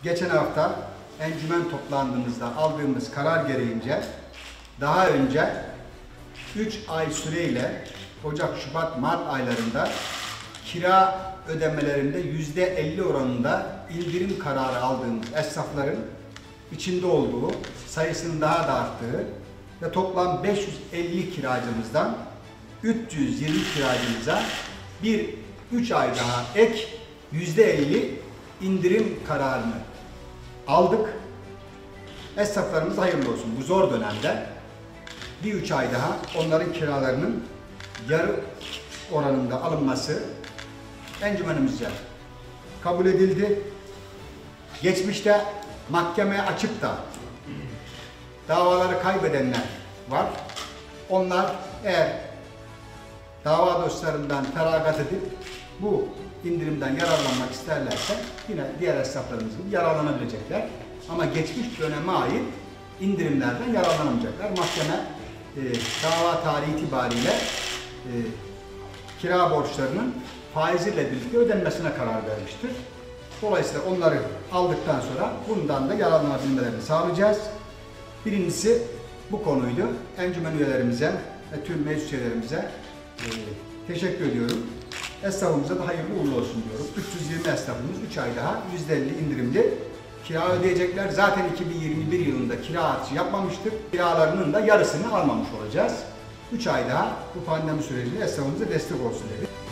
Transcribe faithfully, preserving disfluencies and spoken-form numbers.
Geçen hafta encümen toplandığımızda aldığımız karar gereğince daha önce üç ay süreyle Ocak, Şubat, Mart aylarında kira ödemelerinde yüzde elli oranında indirim kararı aldığımız esnafların içinde olduğu, sayısının daha da arttığı ve toplam beş yüz elli kiracımızdan üç yüz yirmi kiracımıza bir üç ay daha ek yüzde elli indirim kararını aldık. Esnaflarımız hayırlı olsun. Bu zor dönemde bir üç ay daha onların kiralarının yarı oranında alınması encümenimizce kabul edildi. Geçmişte mahkemeye açıp da davaları kaybedenler var. Onlar eğer dava dosyalarından feragat edip bu indirimden yararlanmak isterlerse yine diğer esnaflarımız gibi yararlanabilecekler. Ama geçmiş döneme ait indirimlerden yararlanamayacaklar. Mahkeme e, dava tarihi itibariyle e, kira borçlarının faiziyle birlikte ödenmesine karar vermiştir. Dolayısıyla onları aldıktan sonra bundan da yararlanabilmelerini sağlayacağız. Birincisi bu konuydu. Encümen üyelerimize ve tüm meclis üyelerimize e, teşekkür ediyorum. Esnafımıza da hayırlı uğurlu olsun diyorum. üç yüz yirmi esnafımız üç ay daha yüzde elli indirimli kira ödeyecekler. Zaten iki bin yirmi bir yılında kira artışı yapmamıştık. Kiralarının da yarısını almamış olacağız. üç ay daha bu pandemi sürecinde esnafımıza destek olsun dedik.